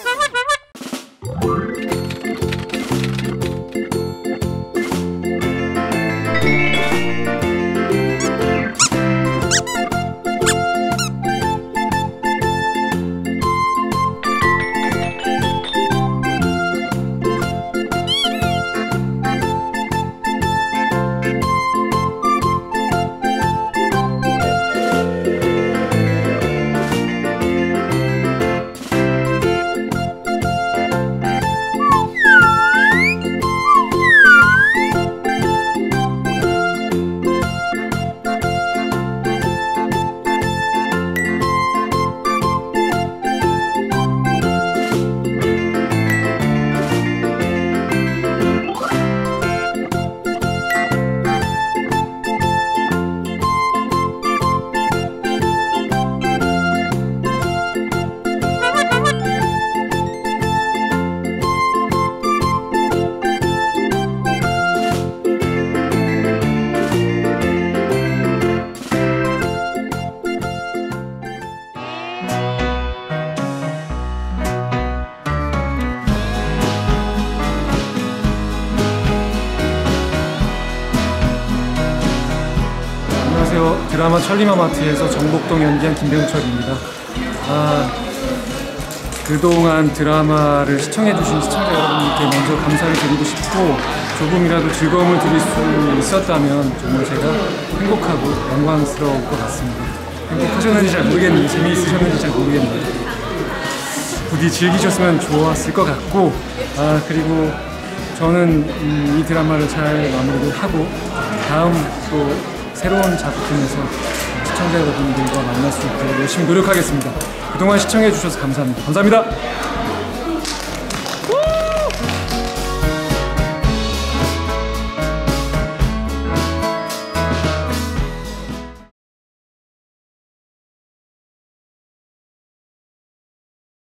안녕하세요. 드라마 천리마마트에서 정복동 연기한 김배우철입니다. 그동안 드라마를 시청해주신 시청자 여러분께 먼저 감사를 드리고 싶고, 조금이라도 즐거움을 드릴 수 있었다면 정말 제가 행복하고 영광스러울 것 같습니다. 행복하셨는지 잘 모르겠는데, 재미있으셨는지 잘 모르겠는데 부디 즐기셨으면 좋았을 것 같고, 그리고 저는 이 드라마를 잘 마무리를 하고 다음 또 새로운 작품에서 시청자 여러분들과 만날 수 있도록 열심히 노력하겠습니다. 그동안 시청해 주셔서 감사합니다. 감사합니다.